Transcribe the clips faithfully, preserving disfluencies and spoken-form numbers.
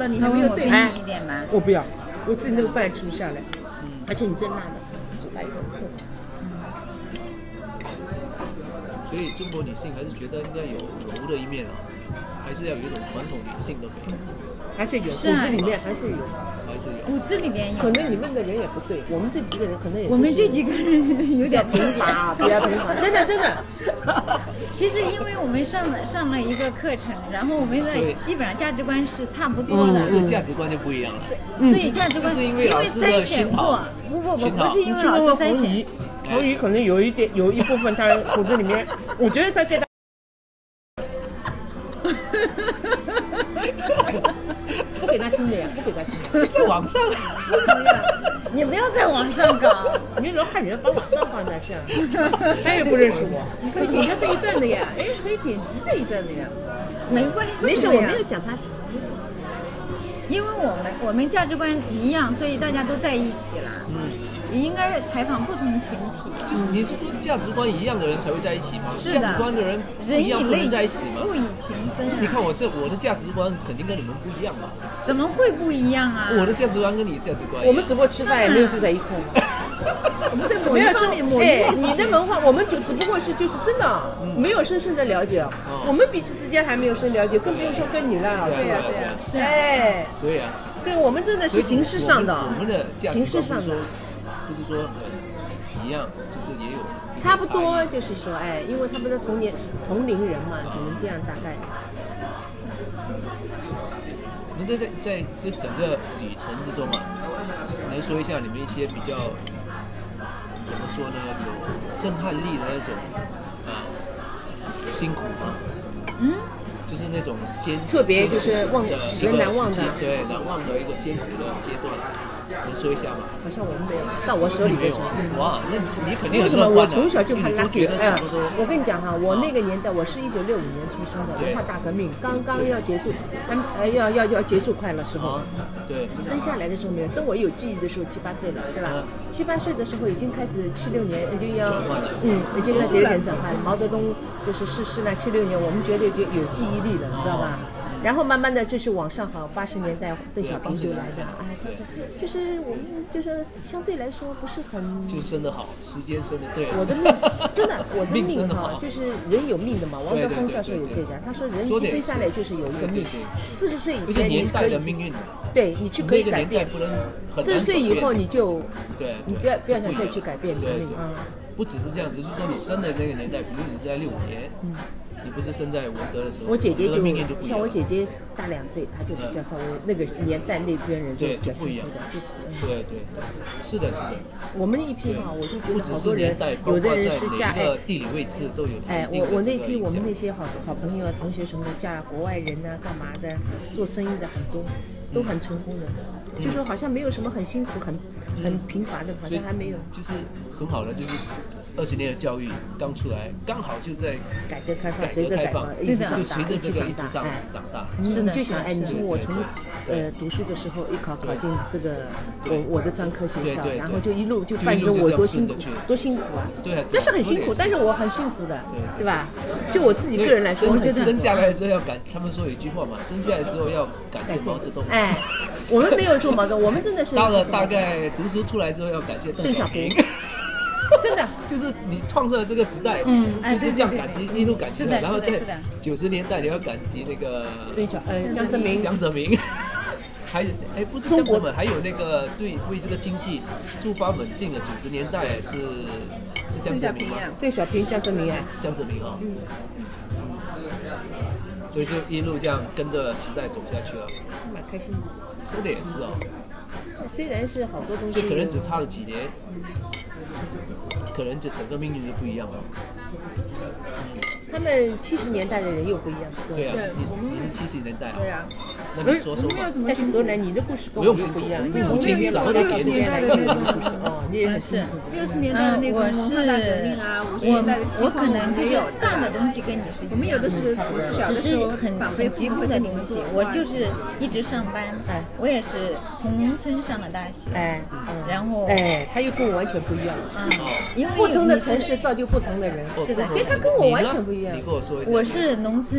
到你还没有对比你一点吧。 我不要，我自己那个饭吃不下来，嗯，而且你真辣的，嘴巴有点痛。 所以中国女性还是觉得应该有柔的一面啊，还是要有一种传统女性的美， 还是有骨子里面还是有， 还是有骨子里边有。 可能你问的人也不对，我们这几个人可能也、就是、 我们这几个人有点贫乏，比较贫乏，真的真的。 其实因为我们上了上了一个课程，然后我们的基本上价值观是差不多的， 这、嗯、价值观就不一样了。 对，所以价值观、 就是因为老师的熏陶， 不不不，不是因为老师筛选。 侯宇可能有一点，有一部分他骨子里面，我觉得他这。不给他听的呀，不给他听的。 在网上， 为什么呀？ 你不要在网上搞， 你说害人把网上放在这样，他也不认识我。你可以剪下这一段的呀，哎，可以剪辑这一段的呀， 没关系， 没事，我没有讲他什么，没什么。 因为我们我们价值观一样，所以大家都在一起了。嗯。你应该采访不同群体。 就是你是说价值观一样的人才会在一起吗？ 是的。 价值观的人不一样不能在一起吗？ 物以群分、啊。 你看我这我的价值观肯定跟你们不一样嘛。 怎么会不一样啊？ 我的价值观跟你的价值观一样。 我们只不过吃饭也没有住在一块嘛。我们在某一方面，某一面，你的文化，我们就只不过是就是真的、嗯、没有深深的了解、嗯，我们彼此之间还没有深了解，更不用说跟你了。 对呀、啊、对呀、啊，是哎， 所以啊， 这个我们真的是形式上的， 我们的价值观形式上的。 就是说一样，就是也有差不多，就是说，哎，因为他们的同年同龄人嘛，只能这样大概。 那在在在这整个旅程之中啊，能说一下你们一些比较怎么说呢，有震撼力的那种啊辛苦吗？嗯，就是那种艰特别就是忘使人难忘的， 对，难忘的一个艰苦的阶段。能说一下吗？ 好像我们没有到我手里的时候。 哇，那你肯定为什么我从小就很 lucky？ 哎， 我跟你讲哈，我那个年代，我是一九六五年出生的，文化大革命刚刚要结束，还呃要要要结束快了时候。 对。 生下来的时候没有，等我有记忆的时候七八岁了，对吧？七八岁的时候已经开始七六年已经要嗯已经开始有点转换了。毛泽东就是逝世那七六年，我们觉得就有记忆力了，你知道吧？然后慢慢的就是往上好，八十年代邓小平就来的，哎，就是我们就是相对来说不是很， 就是生得好，时间生得对。 我的命真的，我的命哈，就是人有命的嘛。王德峰教授有这讲，他说人一生下来就是有一个命，四十岁以前你可以，对你去可以改变，四十岁以后你就， 对， 你不要不要想再去改变你的命啊。 不只是这样子，就是说你生的那个年代，比如你是在六五年，嗯。你不是生在文革的时候， 我姐姐就就像我姐姐大两岁，她就比较稍微那个年代那边人就比较辛苦的，就对对对，是的，是的。 我们那一批哈，我就觉得好多人，有的人是嫁哎地理位置都有。 哎，我我那批我们那些好好朋友、同学什么的，嫁国外人啊，干嘛的，做生意的很多，都很成功的。嗯、就说好像没有什么很辛苦、很很贫乏的，好像还没有。 就是很好的，就是二十年的教育刚出来，刚好就在改革开放，随着改革一直长大， 一起长大，哎，长大。 你你就想，哎，你说我从呃读书的时候一考考进这个我我的专科学校，然后就一路就伴着我多辛苦，多辛苦啊！ 对， 但是很辛苦，但是我很幸福的，对吧？就我自己个人来说，我觉得生下来的时候要感，他们说有一句话嘛，生下来的时候要感谢毛泽东。 哎，我们没有说毛泽东，我们真的是到了大概读书出来之后要感谢邓小平。 真的就是你创设了这个时代，嗯，就是这样感激，一路感激，然后在九十年代你要感激那个邓小呃江泽民， 江泽民，还哎不是江泽民，还有那个对为这个经济突发猛进的九十年代是是江泽民吗？ 邓小平、江泽民哎， 江泽民啊，嗯，所以就一路这样跟着时代走下去了， 蛮开心的。 说的也是哦， 虽然是好多东西， 就可能只差了几年。可能这整个命运就不一样了。 他们七十年代的人又不一样。 对啊，你是你是七十年代啊。 对啊。 那你说说吧。 但是多来，你的故事跟我不一样。 不用辛苦，少六点十年代的那种故事哦，你也很辛苦。六十年代的那种文化大革命啊，五十年代的饥荒， 我可能就是大的东西跟你是一样。 我们有的是只是小的时候很很局部的东西。我就是一直上班，哎，我也是从农村上了大学，哎，然后哎，他又跟我完全不一样。 嗯，因为不同的城市造就不同的人。 是的， 所以他跟我完全不一样。 你跟我说一下。 我是农村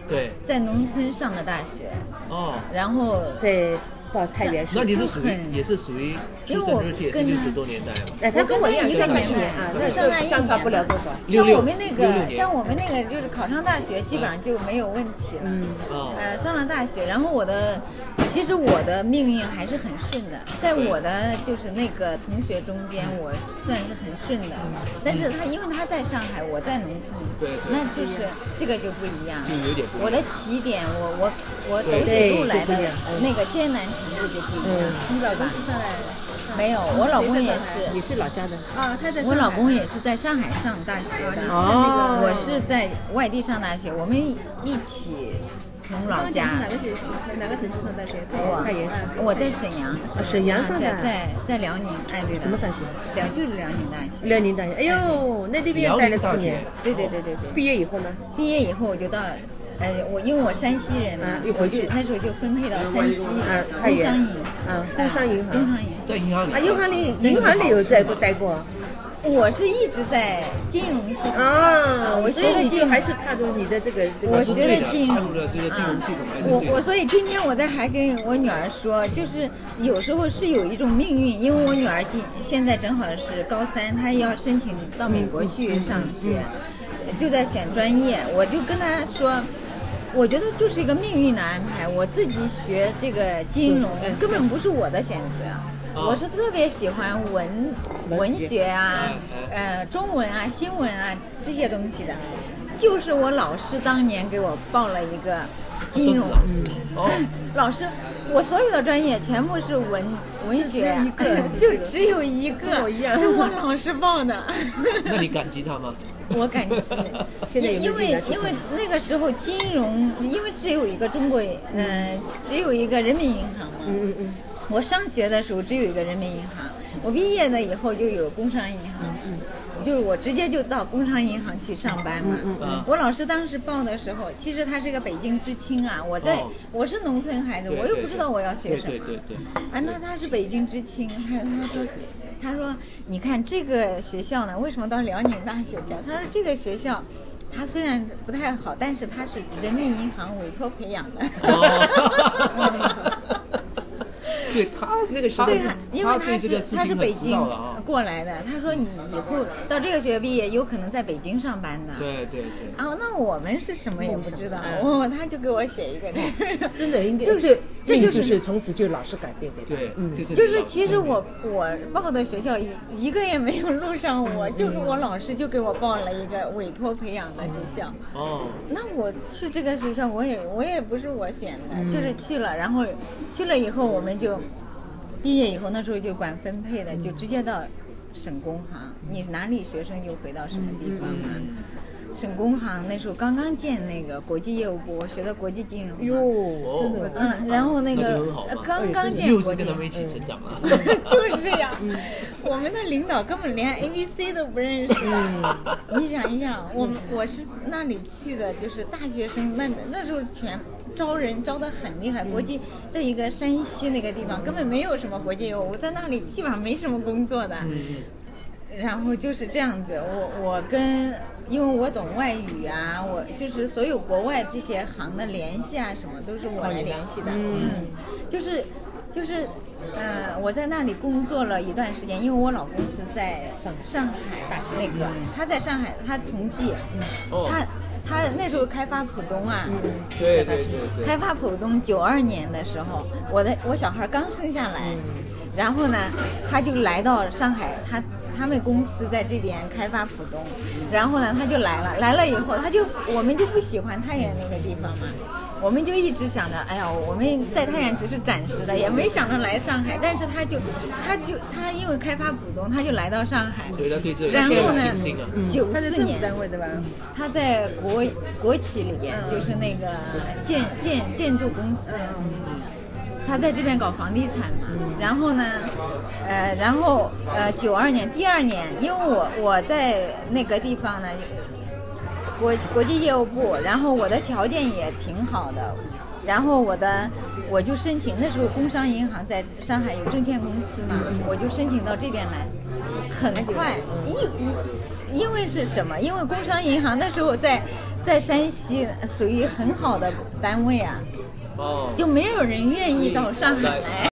对， 在农村上的大学。 哦， 然后在到太原市。 那你是属于也是属于出生日期也是六十多年代嘛？ 哎，他跟我一样一个年年啊， 就相当于相差不了多少。 像我们那个，像我们那个就是考上大学，基本上就没有问题了。嗯，呃，上了大学，然后我的，其实我的命运还是很顺的，在我的就是那个同学中间，我算是很顺的。但是他因为他在上海，我在农村， 对， 那就是这个就不一样。 就有点不一样。 我的起点，我我我走起路来的那个艰难程度就不一样。 你老公是上海？ 没有，我老公也是。 你是老家的啊？他在。 我老公也是在上海上大学的。 哦。 我是在外地上大学，我们一起从老家。 是哪个学校？哪个城市上大学？ 太原市。 我在沈阳。 沈阳上的。 在在辽宁，哎对的。 什么大学？ 辽就是辽宁大学。 辽宁大学，哎呦，那那边待了四年。 对对对对对。 毕业以后呢？ 毕业以后我就到。呃，我因为我山西人嘛，我就那时候就分配到山西工商银， 嗯，工商银行， 工商银， 在银行里啊，银行里，银行里有在过待过。 我是一直在金融系统啊， 我学的金融还是踏入你的这个这个， 我学的金融， 踏入了这个金融系统还是我我所以今天我在还跟我女儿说，就是有时候是有一种命运，因为我女儿今现在正好是高三，她要申请到美国去上学，就在选专业，我就跟她说。我觉得就是一个命运的安排，我自己学这个金融根本不是我的选择，我是特别喜欢文文学啊，呃中文啊新闻啊这些东西的，就是我老师当年给我报了一个金融老师，我所有的专业全部是文文学，就只有一个是我老师报的。 那你感激他吗？ 我感激， 现在因为因为那个时候金融，因为只有一个中国，嗯、呃，只有一个人民银行嘛。 嗯嗯嗯。 我上学的时候只有一个人民银行，我毕业了以后就有工商银行。嗯。就是我直接就到工商银行去上班嘛。嗯嗯。我老师当时报的时候，其实他是个北京知青啊，我在、哦、我是农村孩子，我又不知道我要学什么。 对对对。 啊，那他是北京知青，他他说。他说：“你看这个学校呢，为什么到辽宁大学去？他说这个学校，它虽然不太好，但是它是人民银行委托培养的。哦” 对他那个时候， 对他，因为他是他是北京过来的。他说你以后到这个学校毕业，有可能在北京上班的。 对对对。 然后那我们是什么也不知道，我他就给我写一个， 真的应该就是这就是从此就老是改变的。 对， 嗯，就是其实我我报的学校一一个也没有录上我，就给我老师就给我报了一个委托培养的学校。哦。那我去这个学校，我也我也不是我选的，就是去了，然后去了以后我们就。毕业以后，那时候就管分配的，就直接到省工行。你哪里学生就回到什么地方嘛。省工行那时候刚刚建那个国际业务部，我学的国际金融。 哟，真的。 嗯，然后那个刚刚建国际。 又是跟他们一起成长了。 就是这样。我们的领导根本连 A B C 都不认识。你想一想，我我是那里去的，就是大学生，那那时候全。招人招得很厉害，国际在一个山西那个地方根本没有什么国际业务，我在那里基本上没什么工作的。然后就是这样子，我我跟因为我懂外语啊，我就是所有国外这些行的联系啊什么都是我来联系的。嗯，就是就是呃我在那里工作了一段时间，因为我老公是在上海那个，他在上海，他同济，他。他那时候开发浦东啊， 嗯、对对对对， 开发浦东九二年的时候，我的我小孩刚生下来，嗯、然后呢，他就来到上海，他他们公司在这边开发浦东，然后呢，他就来了，来了以后，他就我们就不喜欢太原那个地方嘛。我们就一直想着，哎呀，我们在太原只是暂时的，也没想着来上海。但是他就，他就他因为开发浦东，他就来到上海。 所以他对这个然后呢，九四年单位对吧？ 他在国国企里边，嗯、就是那个建建建筑公司。嗯、他在这边搞房地产嘛。嗯、然后呢，呃，然后呃，九二年第二年，因为我我在那个地方呢。国国际业务部，然后我的条件也挺好的，然后我的我就申请，那时候工商银行在上海有证券公司嘛，我就申请到这边来，很快，一一因为是什么？因为工商银行那时候在在山西属于很好的单位啊， 哦， 就没有人愿意到上海来。